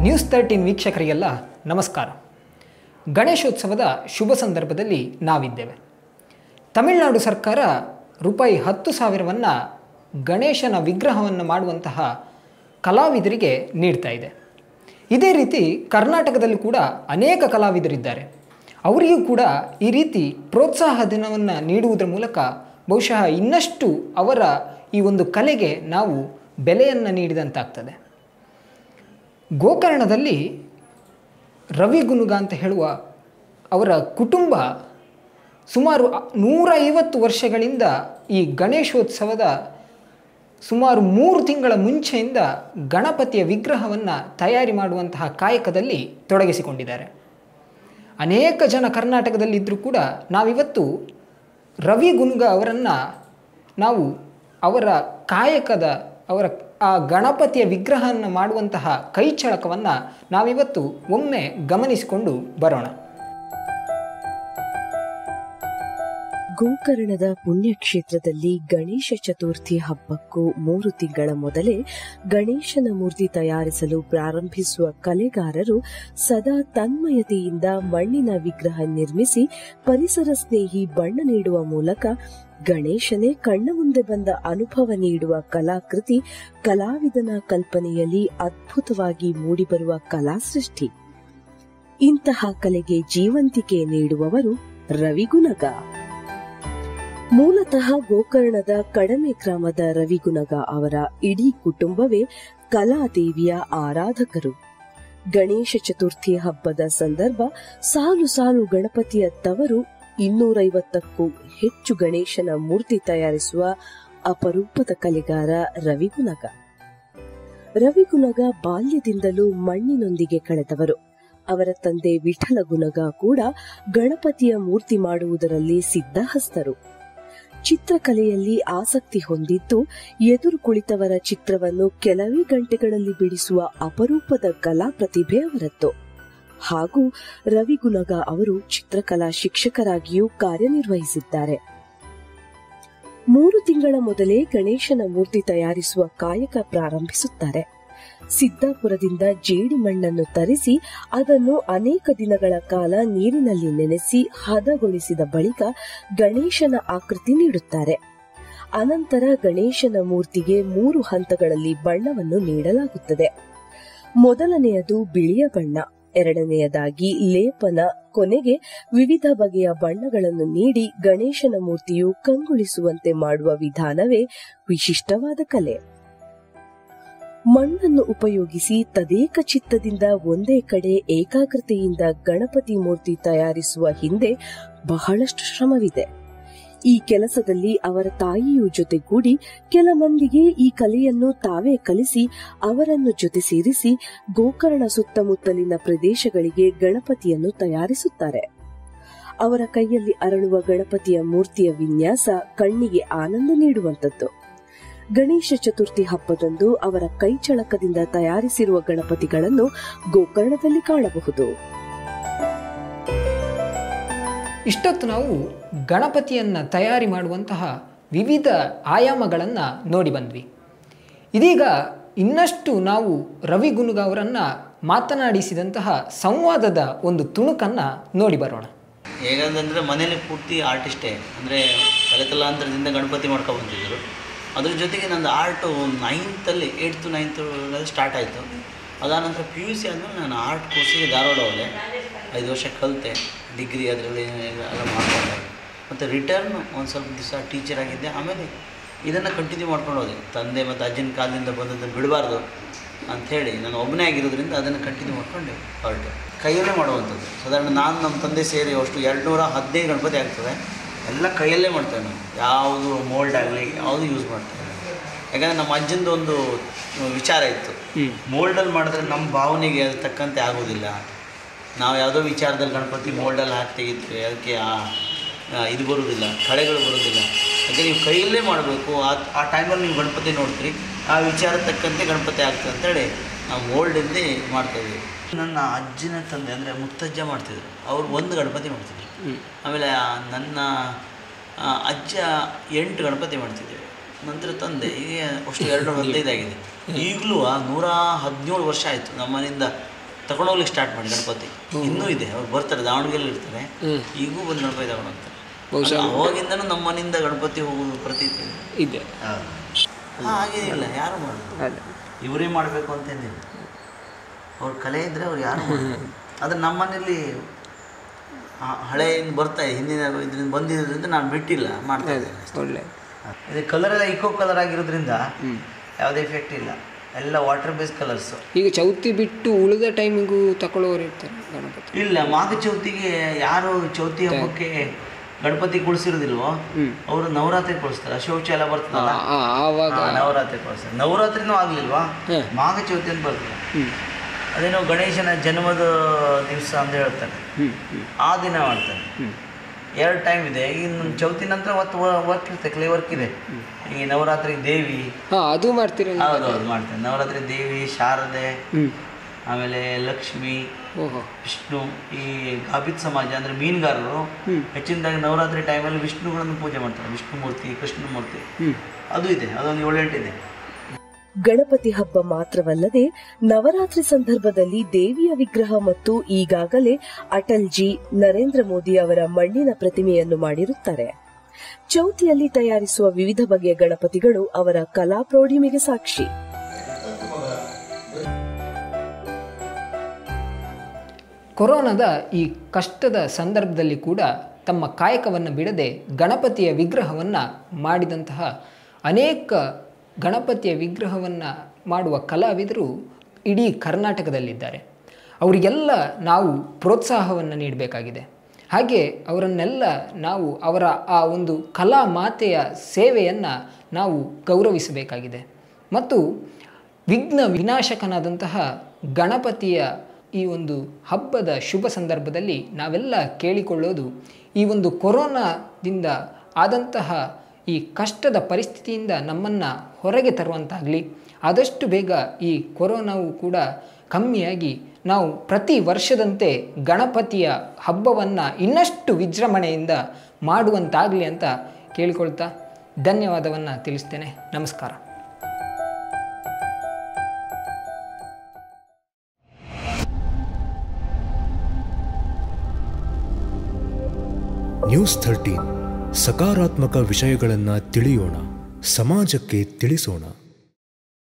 ನ್ಯೂಸ್13 ವೀಕ್ಷಕರಿಗೆಲ್ಲ ನಮಸ್ಕಾರ. ಗಣೇಶೋತ್ಸವದ ಶುಭ ಸಂದರ್ಭದಲ್ಲಿ ನಾವಿದ್ದೇವೆ. ತಮಿಳುನಾಡು ಸರ್ಕಾರ ₹10,000 ಗಣೇಶನ ವಿಗ್ರಹವನ್ನು ಮಾಡುವಂತಹ ಕಲಾವಿದರಿಗೆ ನೀಡ್ತಾ ಇದೆ. ಇದೇ ರೀತಿ ಕರ್ನಾಟಕದಲ್ಲಿ ಕೂಡ ಅನೇಕ ಕಲಾವಿದರಿದ್ದಾರೆ. ಅವರಿಗೂ ಕೂಡ ಈ ರೀತಿ ಪ್ರೋತ್ಸಾಹ ಧನವನ್ನು ನೀಡುವುದರ ಮೂಲಕ ಬಹುಶಃ ಇನ್ನಷ್ಟು ಅವರ ಈ ಒಂದು ಕಲೆಗೆ ನಾವು ಬೆಲೆಯನ್ನು ನೀಡಿದಂತಾಗ್ತದೆ. ಗೋಕರ್ಣದಲ್ಲಿ ರವಿ ಗುನುಗ ಅಂತ ಹೇಳುವ ಅವರ ಕುಟುಂಬ ಸುಮಾರು 150 ವರ್ಷಗಳಿಂದ ಈ ಗಣೇಶೋತ್ಸವದ ಸುಮಾರು 3 ತಿಂಗಳ ಮುಂಚೆಯಿಂದ ಗಣಪತಿಯ ವಿಗ್ರಹವನ್ನು ತಯಾರಿ ಮಾಡುವಂತಹ ಕಾಯಕದಲ್ಲಿ ತೊಡಗಿಸಿಕೊಂಡಿದ್ದಾರೆ. ಅನೇಕ ಜನ ಕರ್ನಾಟಕದಲ್ಲಿದ್ದರೂ ಕೂಡ ನಾವಿವತ್ತು ರವಿ ಗುನುಗ ಅವರನ್ನು ನಾವು ಅವರ ಕಾಯಕದ ಆ ಗಣಪತಿಯ ವಿಗ್ರಹವನ್ನು ಮಾಡುವಂತಹ ಕೈಚಳಕವನ್ನು ನಾವಿವತ್ತು ಒಮ್ಮೆ ಗಮನಿಸಿಕೊಂಡು ಬರೋಣ. ಗೋಕರ್ಣದ ಪುಣ್ಯಕ್ಷೇತ್ರದಲ್ಲಿ ಗಣೇಶ ಚತುರ್ಥಿ ಹಬ್ಬಕ್ಕೂ 3 ತಿಂಗಳ ಮೊದಲೇ ಗಣೇಶನ ಮೂರ್ತಿ ತಯಾರಿಸಲು ಪ್ರಾರಂಭಿಸುವ ಕಲೆಗಾರರು ಸದಾ ತನ್ಮಯತೆಯಿಂದ ಮಣ್ಣಿನ ವಿಗ್ರಹ ನಿರ್ಮಿಸಿ ಪರಿಸರ ಸ್ನೇಹಿ ಬಣ್ಣ ನೀಡುವ ಮೂಲಕ ಗಣೇಶನೇ ಕಣ್ಣ ಮುಂದೆ ಬಂದ ಅನುಭವ ನೀಡುವ ಕಲಾಕೃತಿ ಕಲಾವಿದನ ಕಲ್ಪನೆಯಲ್ಲಿ ಅದ್ಭುತವಾಗಿ ಮೂಡಿಬರುವ ಕಲಾ ಸೃಷ್ಟಿ. ಇಂತಹ ಕಲೆಗೆ ಜೀವಂತಿಕೆ ನೀಡುವವರು ರವಿಗುನಗ. ಮೂಲತಃ ಗೋಕರ್ಣದ ಕಡಮೆ ಗ್ರಾಮದ ರವಿಗುನಗ ಅವರ ಇಡೀ ಕುಟುಂಬವೇ ಕಲಾದೇವಿಯ ಆರಾಧಕರು. ಗಣೇಶ ಚತುರ್ಥಿ ಹಬ್ಬದ ಸಂದರ್ಭ ಸಾಲು ಸಾಲು ಗಣಪತಿಯ ತವರು 250ಕ್ಕೂ ಹೆಚ್ಚು ಗಣೇಶನ ಮೂರ್ತಿ ತಯಾರಿಸುವ ಅಪರೂಪದ ಕಲೆಗಾರ ರವಿಗುನಗ. ರವಿಗುನಗ ಬಾಲ್ಯದಿಂದಲೂ ಮಣ್ಣಿನೊಂದಿಗೆ ಕಳೆದವರು. ಅವರ ತಂದೆ ವಿಠಲ ಗುನಗ ಕೂಡ ಗಣಪತಿಯ ಮೂರ್ತಿ ಮಾಡುವುದರಲ್ಲಿ ಸಿದ್ಧಹಸ್ತರು. ಚಿತ್ರಕಲೆಯಲ್ಲಿ ಆಸಕ್ತಿ ಹೊಂದಿದ್ದು ಎದುರು ಕುಳಿತವರ ಚಿತ್ರವನ್ನು ಕೆಲವೇ ಗಂಟೆಗಳಲ್ಲಿ ಬಿಡಿಸುವ ಅಪರೂಪದ ಕಲಾ ಪ್ರತಿಭೆ ಅವರದ್ದು. ಹಾಗೂ ರವಿಗುನಗ ಅವರು ಚಿತ್ರಕಲಾ ಶಿಕ್ಷಕರಾಗಿಯೂ ಕಾರ್ಯನಿರ್ವಹಿಸಿದ್ದಾರೆ. 3 ತಿಂಗಳ ಮೊದಲೇ ಗಣೇಶನ ಮೂರ್ತಿ ತಯಾರಿಸುವ ಕಾಯಕ ಪ್ರಾರಂಭಿಸುತ್ತಾರೆ. ಸಿದ್ದಾಪುರದಿಂದ ಜೇಡಿ ಮಣ್ಣನ್ನು ತರಿಸಿ ಅದನ್ನು ಅನೇಕ ದಿನಗಳ ಕಾಲ ನೀರಿನಲ್ಲಿ ನೆನೆಸಿ ಹದಗೊಳಿಸಿದ ಬಳಿಕ ಗಣೇಶನ ಆಕೃತಿ ನೀಡುತ್ತಾರೆ. ಅನಂತರ ಗಣೇಶನ ಮೂರ್ತಿಗೆ 3 ಹಂತಗಳಲ್ಲಿ ಬಣ್ಣವನ್ನು ನೀಡಲಾಗುತ್ತದೆ. ಮೊದಲನೆಯದು ಬಿಳಿಯ ಬಣ್ಣ, ಎರಡನೆಯದಾಗಿ ಲೇಪನ, ಕೊನೆಗೆ ವಿವಿಧ ಬಗೆಯ ಬಣ್ಣಗಳನ್ನು ನೀಡಿ ಗಣೇಶನ ಮೂರ್ತಿಯು ಕಂಗೊಳಿಸುವಂತೆ ಮಾಡುವ ವಿಧಾನವೇ ವಿಶಿಷ್ಟವಾದ ಕಲೆ. ಮಣ್ಣನ್ನು ಉಪಯೋಗಿಸಿ ತದೇಕ ಚಿತ್ತದಿಂದ ಒಂದೇ ಕಡೆ ಏಕಾಗ್ರತೆಯಿಂದ ಗಣಪತಿ ಮೂರ್ತಿ ತಯಾರಿಸುವ ಹಿಂದೆ ಬಹಳಷ್ಟು ಶ್ರಮವಿದೆ. ಈ ಕೆಲಸದಲ್ಲಿ ಅವರ ತಾಯಿಯೂ ಜೊತೆಗೂಡಿ ಕೆಲ ಮಂದಿಗೆ ಈ ಕಲೆಯನ್ನು ತಾವೇ ಕಲಿಸಿ ಅವರನ್ನು ಜೊತೆ ಸೇರಿಸಿ ಗೋಕರ್ಣ ಸುತ್ತಮುತ್ತಲಿನ ಪ್ರದೇಶಗಳಿಗೆ ಗಣಪತಿಯನ್ನು ತಯಾರಿಸುತ್ತಾರೆ. ಅವರ ಕೈಯಲ್ಲಿ ಅರಳುವ ಗಣಪತಿಯ ಮೂರ್ತಿಯ ವಿನ್ಯಾಸ ಕಣ್ಣಿಗೆ ಆನಂದ ನೀಡುವಂಥದ್ದು. ಗಣೇಶ ಚತುರ್ಥಿ ಹಬ್ಬದಂದು ಅವರ ಕೈಚಳಕದಿಂದ ತಯಾರಿಸಿರುವ ಗಣಪತಿಗಳನ್ನು ಗೋಕರ್ಣದಲ್ಲಿ ಕಾಣಬಹುದು. ಇಷ್ಟೊತ್ತು ನಾವು ಗಣಪತಿಯನ್ನು ತಯಾರಿ ಮಾಡುವಂತಹ ವಿವಿಧ ಆಯಾಮಗಳನ್ನು ನೋಡಿ ಬಂದ್ವಿ. ಇದೀಗ ಇನ್ನಷ್ಟು ನಾವು ರವಿ ಗುನುಗ ಅವರನ್ನು ಮಾತನಾಡಿಸಿದಂತಹ ಸಂವಾದದ ಒಂದು ತುಣುಕನ್ನು ನೋಡಿ ಬರೋಣ. ಹೇಗಂದರೆ ಮನೇಲಿ ಪೂರ್ತಿ ಆರ್ಟಿಸ್ಟೇ, ಅಂದರೆ ತಲೆತಲಾಂತರದಿಂದ ಗಣಪತಿ ಮಾಡ್ಕೊಂಡು ಬಂದಿದ್ದರು. ಅದ್ರ ಜೊತೆಗೆ ನಂದು ಆರ್ಟು 8th 9th ಸ್ಟಾರ್ಟ್ ಆಯಿತು. ಅದಾನಂತರ PUC ಆದಮೇಲೆ ನಾನು ಆರ್ಟ್ ಕೋರ್ಸಿಗೆ ಧಾರವಾಡ ಹೋದೆ. 5 ವರ್ಷ ಕಲಿತೆ, ಡಿಗ್ರಿ ಅದರಲ್ಲಿ ಎಲ್ಲ ಮಾಡ್ಕೊಂಡೆ. ಮತ್ತು ರಿಟರ್ನ್ ಒಂದು ಸ್ವಲ್ಪ ದಿವಸ ಟೀಚರ್ ಆಗಿದ್ದೆ. ಆಮೇಲೆ ಇದನ್ನು ಕಂಟಿನ್ಯೂ ಮಾಡ್ಕೊಂಡು ಹೋದೆ. ತಂದೆ ಮತ್ತು ಅಜ್ಜನ ಕಾಲದಿಂದ ಬಂದದ್ದನ್ನು ಬಿಡಬಾರ್ದು ಅಂಥೇಳಿ ನಾನು ಒಬ್ಬನೇ ಆಗಿರೋದ್ರಿಂದ ಅದನ್ನು ಕಂಟಿನ್ಯೂ ಮಾಡ್ಕೊಂಡು ಹೊರಟೆ. ಕೈಯಲ್ಲೇ ಮಾಡುವಂಥದ್ದು. ಸಾಧಾರಣ ನಾನು ನಮ್ಮ ತಂದೆ ಸೇರಿ ಅಷ್ಟು 215 ಗಣಪತಿ ಆಗ್ತದೆ. ಎಲ್ಲ ಕೈಯಲ್ಲೇ ಮಾಡ್ತೇವೆ ನಾವು. ಯಾವುದು ಮೋಲ್ಡ್ ಆಗಲಿ ಯಾವುದು ಯೂಸ್ ಮಾಡ್ತೇವೆ. ಯಾಕಂದರೆ ನಮ್ಮ ಅಜ್ಜಂದು ಒಂದು ವಿಚಾರ ಇತ್ತು, ಮೋಲ್ಡಲ್ಲಿ ಮಾಡಿದ್ರೆ ನಮ್ಮ ಭಾವನೆಗೆ ಅದು ತಕ್ಕಂತೆ ಆಗೋದಿಲ್ಲ. ನಾವು ಯಾವುದೋ ವಿಚಾರದಲ್ಲಿ ಗಣಪತಿ ಮೋಲ್ಡಲ್ಲಿ ಹಾಕಿ ತೆಗಿತೀವಿ, ಅದಕ್ಕೆ ಇದು ಬರೋದಿಲ್ಲ, ಕಳೆಗಳು ಬರೋದಿಲ್ಲ. ಯಾಕೆ ನೀವು ಕೈಯಲ್ಲೇ ಮಾಡಬೇಕು. ಆ ಟೈಮಲ್ಲಿ ನೀವು ಗಣಪತಿ ನೋಡ್ತೀರಿ, ಆ ವಿಚಾರ ತಕ್ಕಂತೆ ಗಣಪತಿ ಆಗ್ತದೆ ಅಂತೇಳಿ ನಾವು ಮೋಲ್ಡಿಂದ ಮಾಡ್ತಾಯಿದ್ವಿ. ನನ್ನ ಅಜ್ಜನ ತಂದೆ ಅಂದರೆ ಮುತ್ತಜ್ಜ ಮಾಡ್ತಿದ್ರು. ಅವರು 1 ಗಣಪತಿ ಮಾಡ್ತಿದ್ರು. ಆಮೇಲೆ ನನ್ನ ಅಜ್ಜ 8 ಗಣಪತಿ ಮಾಡ್ತಿದ್ದೇವೆ. ನಂತರ ತಂದೆ ಈಗ ಅಷ್ಟು 215 ಆಗಿದೆ. ಈಗಲೂ 117 ವರ್ಷ ಆಯಿತು ನಮ್ಮ ಮನೆಯಿಂದ ತಗೊಂಡೋಗ್ಲಿಕ್ಕೆ ಸ್ಟಾರ್ಟ್ ಮಾಡಿ ಗಣಪತಿ ಇನ್ನೂ ಇದೆ. ಅವ್ರು ಬರ್ತಾರೆ, ದಾವಣಗೆರೆ ಇರ್ತಾರೆ, ಈಗೂ ಬಂದು ಗಣಪತಿ ತಗೊಂಡು ಹೋಗ್ತಾರೆ. ಅವಾಗಿಂದನೂ ನಮ್ಮ ಮನೆಯಿಂದ ಗಣಪತಿ ಹೋಗೋದು ಪ್ರತೀತಿ ಇದೆ. ಹಾಗೇನಿಲ್ಲ, ಯಾರು ಮಾಡೋದು, ಇವರೇ ಮಾಡಬೇಕು ಅಂತೇನಿಲ್ಲ. ಅವ್ರ ಕಲೆ ಇದ್ದರೆ ಅವ್ರು ಯಾರು ಮಾಡೋದು. ಆದರೆ ನಮ್ಮ ಮನೇಲಿ ಹಳೆಯಿಂದ ಬರ್ತಾ ಹಿಂದಿನ ಇದರಿಂದ ಬಂದಿರೋದ್ರಿಂದ ನಾನು ಬಿಟ್ಟಿಲ್ಲ, ಮಾಡ್ತಾ ಇದ್ದೇನೆ. ಒಳ್ಳೆ ಇದು ಕಲರ್ ಎಲ್ಲ ಇಕೋ ಕಲರ್ ಆಗಿರೋದ್ರಿಂದ ಯಾವುದೇ ಎಫೆಕ್ಟ್ ಇಲ್ಲ, ಎಲ್ಲ ವಾಟರ್ ಬೇಸ್ ಕಲರ್ಸು. ಈಗ ಚೌತಿ ಬಿಟ್ಟು ಉಳಿದ ಟೈಮಿಗೂ ತಗೊಳ್ಳೋರು ಇರ್ತಾರೆ ಗಣಪತಿ? ಇಲ್ಲ, ಮಾಘ ಚೌತಿಗೆ ಯಾರು ಚೌತಿ ಹಬ್ಬಕ್ಕೆ ಗಣಪತಿ ಕುಳಿಸಿರೋದಿಲ್ವೋ ಅವರು ನವರಾತ್ರಿ ಕೊಡಿಸ್ತಾರೆ. ಶೌಚ ಎಲ್ಲ ಬರ್ತದಲ್ಲ, ನವರಾತ್ರಿ ಕೊಡಿಸ್ತಾರೆ. ನವರಾತ್ರಿನೂ ಆಗ್ಲಿಲ್ವಾ, ಮಾಘ ಚೌತಿ ಅಂತ ಬರ್ತದೆ. ಅದೇನೋ ಗಣೇಶನ ಜನ್ಮದ ದಿವಸ ಅಂತ ಹೇಳ್ತಾರೆ, ಆ ದಿನ ಮಾಡ್ತಾರೆ. 2 ಟೈಮ್ ಇದೆ. ಇನ್ನು ಚೌತಿ ನಂತರ ವರ್ಕ್ ಇರುತ್ತೆ, ಕ್ಲೇ ವರ್ಕ್ ಇದೆ. ಈ ನವರಾತ್ರಿ ದೇವಿ ಅದು ಮಾಡ್ತೀರಿ? ಹೌದು, ಮಾಡ್ತೇನೆ. ನವರಾತ್ರಿ ದೇವಿ, ಶಾರದೆ, ಆಮೇಲೆ ಲಕ್ಷ್ಮಿ, ವಿಷ್ಣು. ಈ ಗಾಬಿತ್ ಸಮಾಜ ಅಂದರೆ ಮೀನುಗಾರರು ಹೆಚ್ಚಿನದಾಗಿ ನವರಾತ್ರಿ ಟೈಮಲ್ಲಿ ವಿಷ್ಣುಗಳನ್ನು ಪೂಜೆ ಮಾಡ್ತಾರೆ. ವಿಷ್ಣು ಮೂರ್ತಿ, ಕೃಷ್ಣ ಮೂರ್ತಿ ಅದು ಇದೆ. ಅದೊಂದು 7-8 ಇದೆ. ಗಣಪತಿ ಹಬ್ಬ ಮಾತ್ರವಲ್ಲದೆ ನವರಾತ್ರಿ ಸಂದರ್ಭದಲ್ಲಿ ದೇವಿಯ ವಿಗ್ರಹ ಮತ್ತು ಈಗಾಗಲೇ ಅಟಲ್ಜಿ, ನರೇಂದ್ರ ಮೋದಿ ಅವರ ಮಣ್ಣಿನ ಪ್ರತಿಮೆಯನ್ನು ಮಾಡಿರುತ್ತಾರೆ. ಚೌತಿಯಲ್ಲಿ ತಯಾರಿಸುವ ವಿವಿಧ ಬಗೆಯ ಗಣಪತಿಗಳು ಅವರ ಕಲಾ ಪ್ರೌಢಿಮೆಗೆ ಸಾಕ್ಷಿ. ಕೊರೋನಾದ ಈ ಕಷ್ಟದ ಸಂದರ್ಭದಲ್ಲಿ ಕೂಡ ತಮ್ಮ ಕಾಯಕವನ್ನು ಬಿಡದೆ ಗಣಪತಿಯ ವಿಗ್ರಹವನ್ನು ಮಾಡಿದಂತಹ ಅನೇಕ ಗಣಪತಿಯ ವಿಗ್ರಹವನ್ನು ಮಾಡುವ ಕಲಾವಿದರು ಇಡೀ ಕರ್ನಾಟಕದಲ್ಲಿದ್ದಾರೆ. ಅವರಿಗೆಲ್ಲ ನಾವು ಪ್ರೋತ್ಸಾಹವನ್ನು ನೀಡಬೇಕಾಗಿದೆ. ಹಾಗೆ ಅವರನ್ನೆಲ್ಲ ನಾವು ಅವರ ಆ ಒಂದು ಕಲಾ ಮಾತೆಯ ಸೇವೆಯನ್ನು ನಾವು ಗೌರವಿಸಬೇಕಾಗಿದೆ. ಮತ್ತು ವಿಘ್ನ ವಿನಾಶಕನಾದಂತಹ ಗಣಪತಿಯ ಈ ಒಂದು ಹಬ್ಬದ ಶುಭ ಸಂದರ್ಭದಲ್ಲಿ ನಾವೆಲ್ಲ ಕೇಳಿಕೊಳ್ಳೋದು, ಈ ಒಂದು ಕೊರೋನಾದಿಂದ ಆದಂತಹ ಈ ಕಷ್ಟದ ಪರಿಸ್ಥಿತಿಯಿಂದ ನಮ್ಮನ್ನು ಹೊರಗೆ ತರುವಂತಾಗಲಿ. ಆದಷ್ಟು ಬೇಗ ಈ ಕೊರೋನಾವು ಕೂಡ ಕಮ್ಮಿಯಾಗಿ ನಾವು ಪ್ರತಿ ವರ್ಷದಂತೆ ಗಣಪತಿಯ ಹಬ್ಬವನ್ನು ಇನ್ನಷ್ಟು ವಿಜೃಂಭಣೆಯಿಂದ ಮಾಡುವಂತಾಗಲಿ ಅಂತ ಕೇಳಿಕೊಳ್ತಾ ಧನ್ಯವಾದವನ್ನು ತಿಳಿಸ್ತೇನೆ. ನಮಸ್ಕಾರ. ನ್ಯೂಸ್ 13 ಸಕಾರಾತ್ಮಕ ವಿಷಯಗಳನ್ನು ತಿಳಿಯೋಣ, ಸಮಾಜಕ್ಕೆ ತಿಳಿಸೋಣ.